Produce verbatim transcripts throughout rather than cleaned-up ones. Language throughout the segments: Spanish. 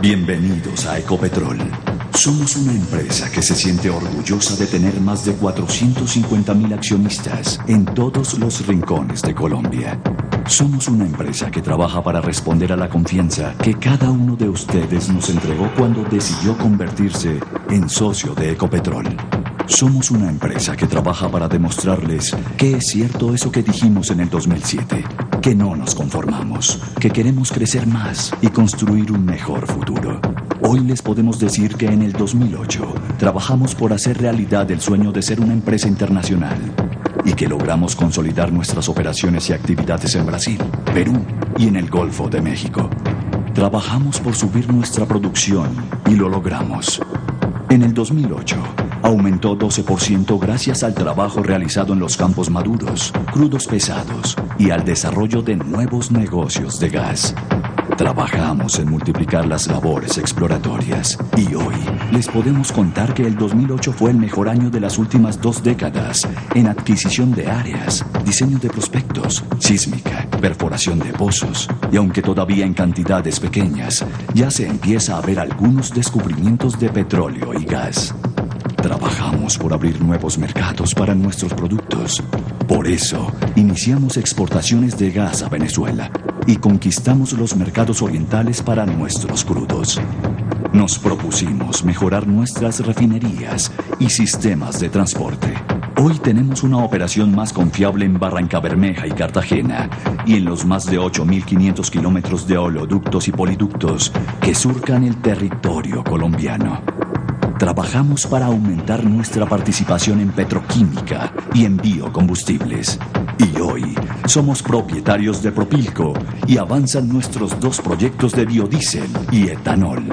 Bienvenidos a Ecopetrol. Somos una empresa que se siente orgullosa de tener más de cuatrocientos cincuenta mil accionistas en todos los rincones de Colombia. Somos una empresa que trabaja para responder a la confianza que cada uno de ustedes nos entregó cuando decidió convertirse en socio de Ecopetrol. Somos una empresa que trabaja para demostrarles que es cierto eso que dijimos en el dos mil siete, que no nos conformamos, que queremos crecer más y construir un mejor futuro. Hoy les podemos decir que en el dos mil ocho trabajamos por hacer realidad el sueño de ser una empresa internacional y que logramos consolidar nuestras operaciones y actividades en Brasil, Perú y en el Golfo de México. Trabajamos por subir nuestra producción y lo logramos. En el dos mil ocho aumentó doce por ciento gracias al trabajo realizado en los campos maduros, crudos pesados y al desarrollo de nuevos negocios de gas. Trabajamos en multiplicar las labores exploratorias y hoy les podemos contar que el dos mil ocho fue el mejor año de las últimas dos décadas en adquisición de áreas, diseño de prospectos, sísmica, perforación de pozos y aunque todavía en cantidades pequeñas, ya se empieza a ver algunos descubrimientos de petróleo y gas. Trabajamos por abrir nuevos mercados para nuestros productos. Por eso, iniciamos exportaciones de gas a Venezuela y conquistamos los mercados orientales para nuestros crudos. Nos propusimos mejorar nuestras refinerías y sistemas de transporte. Hoy tenemos una operación más confiable en Barrancabermeja y Cartagena y en los más de ocho mil quinientos kilómetros de oleoductos y poliductos que surcan el territorio colombiano. Trabajamos para aumentar nuestra participación en petroquímica y en biocombustibles. Y hoy somos propietarios de Propilco y avanzan nuestros dos proyectos de biodiesel y etanol.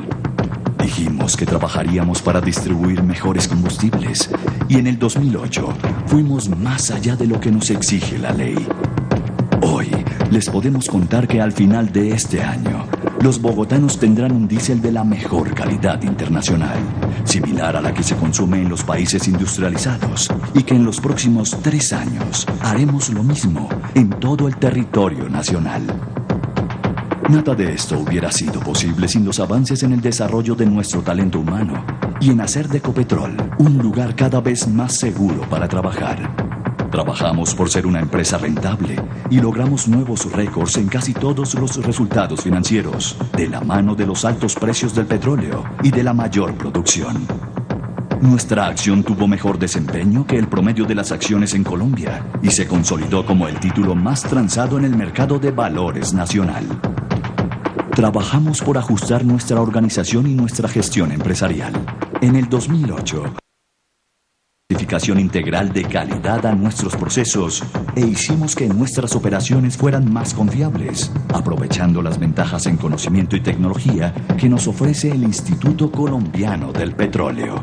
Dijimos que trabajaríamos para distribuir mejores combustibles y en el dos mil ocho fuimos más allá de lo que nos exige la ley. Hoy les podemos contar que al final de este año los bogotanos tendrán un diésel de la mejor calidad internacional, similar a la que se consume en los países industrializados, y que en los próximos tres años haremos lo mismo en todo el territorio nacional. Nada de esto hubiera sido posible sin los avances en el desarrollo de nuestro talento humano y en hacer de Ecopetrol un lugar cada vez más seguro para trabajar. Trabajamos por ser una empresa rentable y logramos nuevos récords en casi todos los resultados financieros, de la mano de los altos precios del petróleo y de la mayor producción. Nuestra acción tuvo mejor desempeño que el promedio de las acciones en Colombia y se consolidó como el título más transado en el mercado de valores nacional. Trabajamos por ajustar nuestra organización y nuestra gestión empresarial. En el dos mil ocho, certificación integral de calidad a nuestros procesos e hicimos que nuestras operaciones fueran más confiables, aprovechando las ventajas en conocimiento y tecnología que nos ofrece el Instituto Colombiano del Petróleo.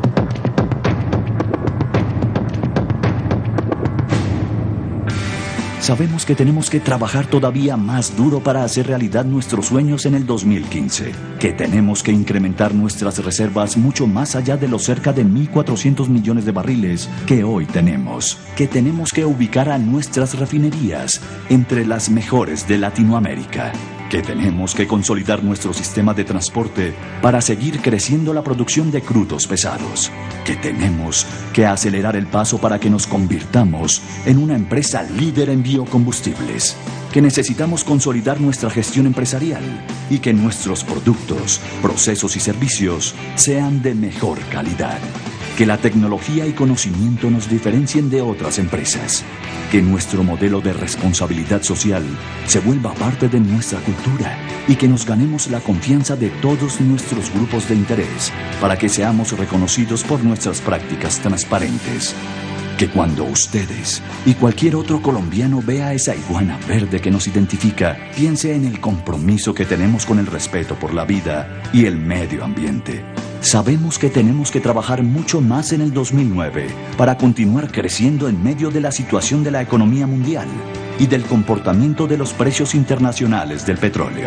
Sabemos que tenemos que trabajar todavía más duro para hacer realidad nuestros sueños en el dos mil quince, que tenemos que incrementar nuestras reservas mucho más allá de los cerca de mil cuatrocientos millones de barriles que hoy tenemos, que tenemos que ubicar a nuestras refinerías entre las mejores de Latinoamérica, que tenemos que consolidar nuestro sistema de transporte para seguir creciendo la producción de crudos pesados, que tenemos que acelerar el paso para que nos convirtamos en una empresa líder en biocombustibles, que necesitamos consolidar nuestra gestión empresarial y que nuestros productos, procesos y servicios sean de mejor calidad, que la tecnología y conocimiento nos diferencien de otras empresas, que nuestro modelo de responsabilidad social se vuelva parte de nuestra cultura y que nos ganemos la confianza de todos nuestros grupos de interés para que seamos reconocidos por nuestras prácticas transparentes. Que cuando ustedes y cualquier otro colombiano vea esa iguana verde que nos identifica, piense en el compromiso que tenemos con el respeto por la vida y el medio ambiente. Sabemos que tenemos que trabajar mucho más en el dos mil nueve para continuar creciendo en medio de la situación de la economía mundial y del comportamiento de los precios internacionales del petróleo.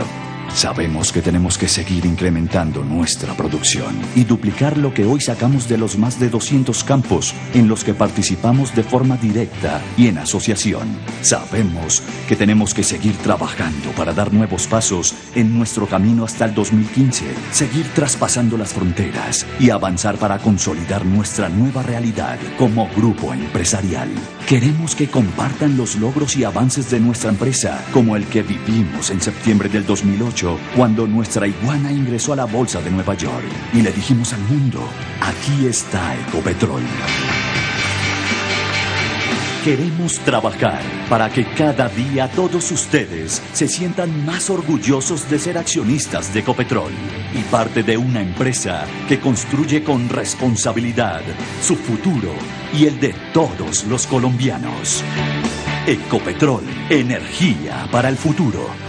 Sabemos que tenemos que seguir incrementando nuestra producción y duplicar lo que hoy sacamos de los más de doscientos campos en los que participamos de forma directa y en asociación. Sabemos que tenemos que seguir trabajando para dar nuevos pasos en nuestro camino hasta el dos mil quince, seguir traspasando las fronteras y avanzar para consolidar nuestra nueva realidad como grupo empresarial. Queremos que compartan los logros y avances de nuestra empresa, como el que vivimos en septiembre del dos mil ocho, cuando nuestra iguana ingresó a la bolsa de Nueva York y le dijimos al mundo: aquí está Ecopetrol. Queremos trabajar para que cada día todos ustedes se sientan más orgullosos de ser accionistas de Ecopetrol y parte de una empresa que construye con responsabilidad su futuro y el de todos los colombianos. Ecopetrol, energía para el futuro.